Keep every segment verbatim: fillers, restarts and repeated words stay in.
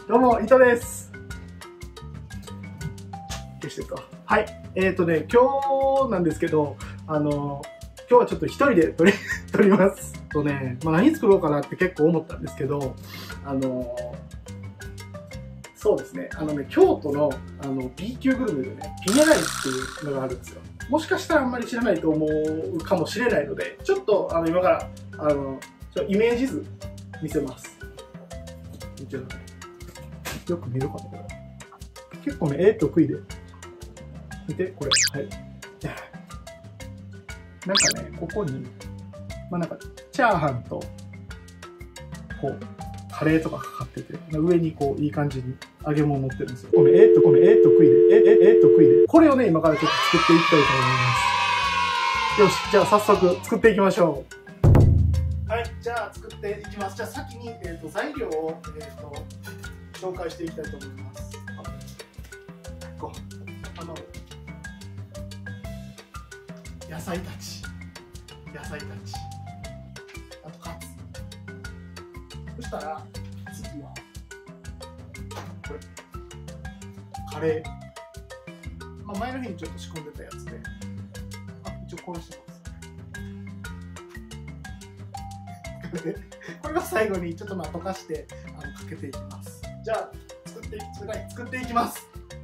どうも、伊藤です。消してるか。はい。えっとね、今日なんですけど、あの、今日はちょっと一人で撮り、撮ります。とね、まあ、何作ろうかなって結構思ったんですけど、あの、そうですね、あのね、京都のあの B 級グルメでね、ピネライスっていうのがあるんですよ。もしかしたらあんまり知らないと思うかもしれないので、ちょっとあの今からあのちょイメージ図見せます。よく見るかな、これ。結構ね、絵得意で。見て、これ。はい。なんかね、ここに、まあなんか、チャーハンと、こう、カレーとかかかってて、上にこう、いい感じに揚げ物乗ってるんですよ。この絵と、この絵得意で、え、え、絵得意で。これをね、今からちょっと作っていきたいと思います。よし、じゃあ早速作っていきましょう。はい、じゃあ作っていきます。じゃあ先に、えっと、材料を、えっと、紹介していきたいと思います。こう、卵、野菜たち、野菜たち、あとカツ。そしたら次はこれカレー。まあ、前の日にちょっと仕込んでたやつで、あ、一応こうしてます。これを最後にちょっとまあ溶かしてあのかけていきます。じゃあ作っていき作っていきます。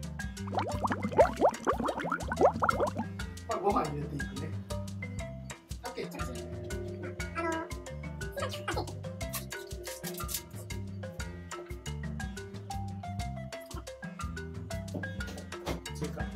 まあ、ご飯入れていくね。かけて。あのそれから。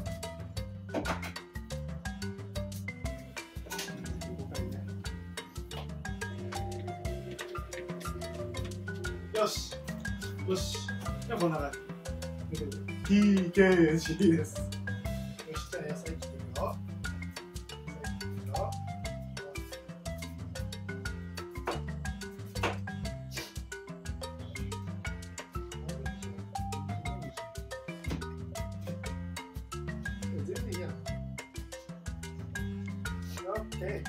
よし。よし。じゃあこんな感じ。ティーケージー です。よし、じゃあ野菜切っていくよ。野菜切っていくよ。全然いいやん。オッケー。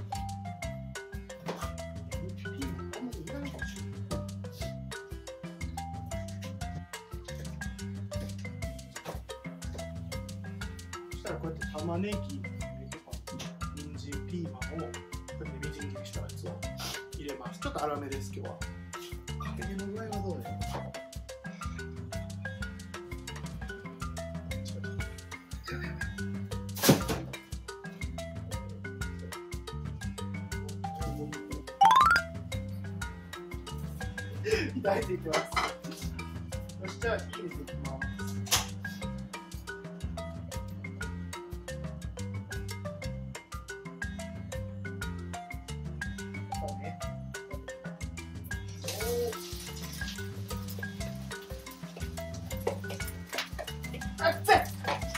こうやって玉ねぎとか人参、ピーマンをこうやってみじん切りしたやつを入れます。ちょっと粗めです今日は。かけの具合はどうだよ。炒めていきます。よし、じゃあ火入れていきます。あっつい。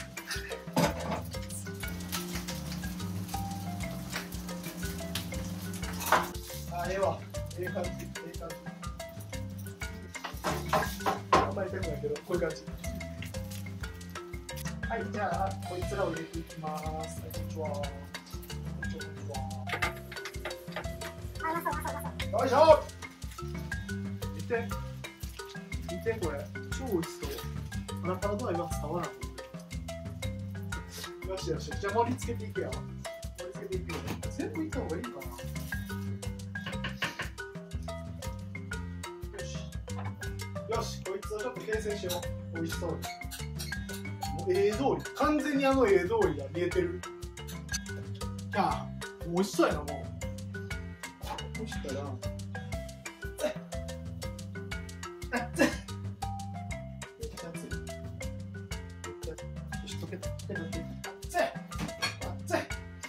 あ、ええわ。ええ感じ。ええ感じ。あんまり痛くないけど、こういう感じ。はい、じゃあ、こいつらを入れていきます。はい、こんにちは。こんにちは、こんにちは。あ、うまそう、うまそう、うまそう。よいしょ。見て。見て、これ。超美味しそう。パラパラ度合いは伝わらない。よしよし、じゃあ盛り付けていくよ。盛り付けていくよ。全部いった方がいいかな。よし。よし、こいつをちょっと形成しよう。美味しそうに。もう絵通り。完全にあの絵通りが見えてる。じゃあ、美味しそうやな、もう。そしたら、あっつい。めっちゃ熱い。よし、溶けた。溶けた。熱い。熱い。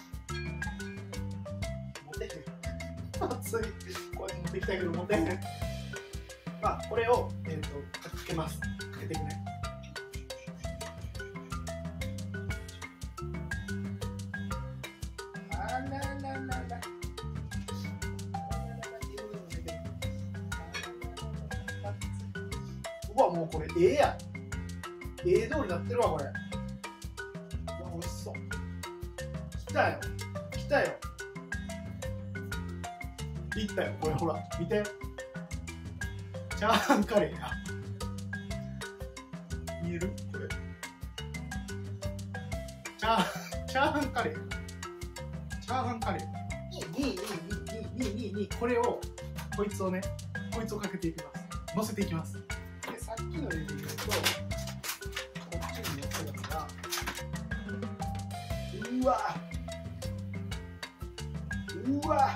持ってへん。熱い。こうやって持ってきたけど持ってへん。まあ、これを、えっと、かけます。かけていくね。あらららら。うわ、もうこれ、ええや。ええ通りになってるわ、これ。うわ、美味しそう。来たよ。来たよ。いったよ。これほら、見て。チャーハンカレーや。 見えるこれ。チャー、チャーハンカレー。チャーハンカレー。に、に、に、に、に、に、に、これを、こいつをね、こいつをかけていきます。乗せていきます。で、さっきの例で言うと、こっちに乗せたのが、うわうわ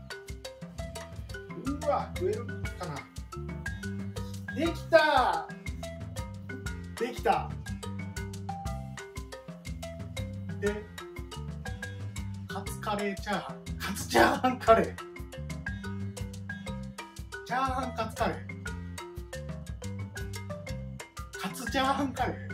うわ食えるかな。できたできたで、カツカレーチャーハン、カツチャーハンカレー、チャーハンカツカレー、カツチャーハンカレー、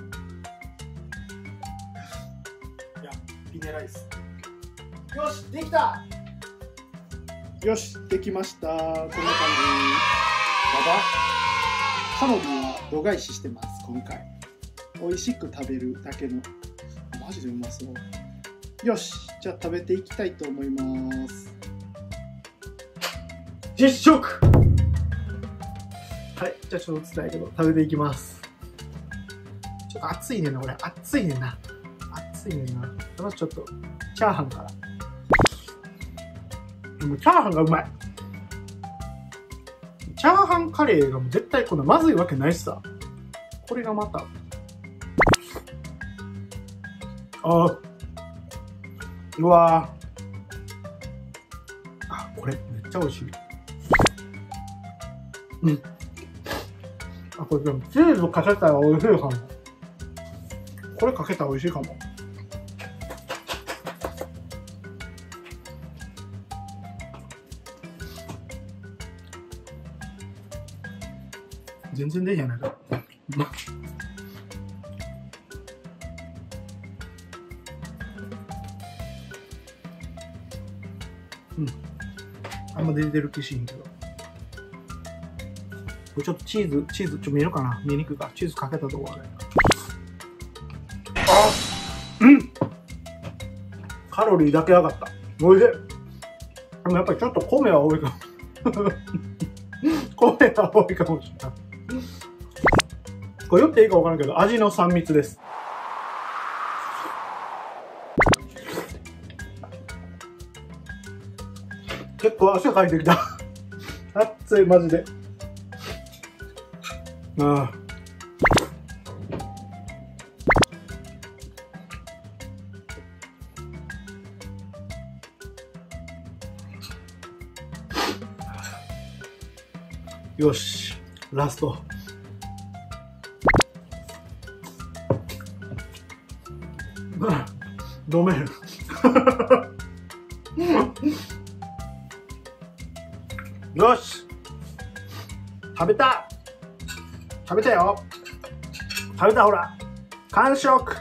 いや、ピネライス。よし、できた。よし、できました。こんな感じ。やば。カロリーは度外視してます、今回。美味しく食べるだけの。マジでうまそう。よし、じゃあ食べていきたいと思います。実食。はい、じゃあちょっと伝えけど、食べていきます。ちょっと熱いねんな、これ。熱いねんな。熱いねんな。まずちょっと、チャーハンから。でもチャーハンがうまい。チャーハンカレーがもう絶対こんなまずいわけないしさ。これがまた。ああ。うわー。あ、これめっちゃ美味しい。うん。あ、これでもチーズかけたら美味しいかも。これかけたら美味しいかも。全然できへんやないか。うん。あんま出てる気しへんけど。これちょっとチーズ、チーズ、ちょっと見えるかな、見えにくいか。チーズかけたとこあれ。あ、うん。カロリーだけ上がった。おいしい。でもやっぱりちょっと米は多いかも。米は多いかもしれない。これ言っていいか分からんけど、味のさん密です。結構汗かいてきた。熱い、マジで。ああ。よし、ラスト。飲める。よし、食べた。食べたよ。食べた、ほら。完食。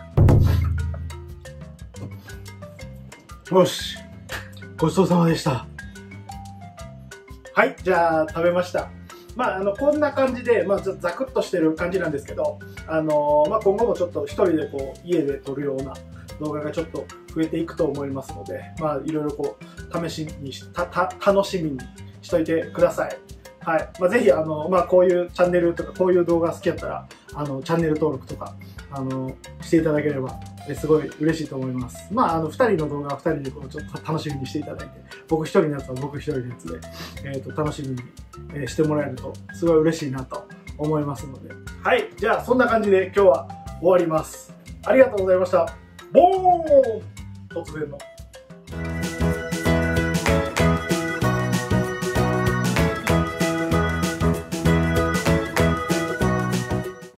よし、ごちそうさまでした。はい、じゃあ食べました。まあ、あのこんな感じで、まあ、ざくっとしてる感じなんですけど、あのーまあ、今後もちょっと一人でこう家で撮るような動画がちょっと増えていくと思いますので、まあ、いろいろこう試しにしたた楽しみにしといてください。はい、まあ、ぜひあの、まあ、こういうチャンネルとかこういう動画好きやったらあのチャンネル登録とかあのしていただければすごい嬉しいと思います。まあ、あのふたりの動画はふたりでこうちょっと楽しみにしていただいて、僕ひとりのやつは僕ひとりのやつで、えー、と楽しみに、えー、してもらえるとすごい嬉しいなと思いますので、はい、じゃあそんな感じで今日は終わります。ありがとうございました。ボーン突然の。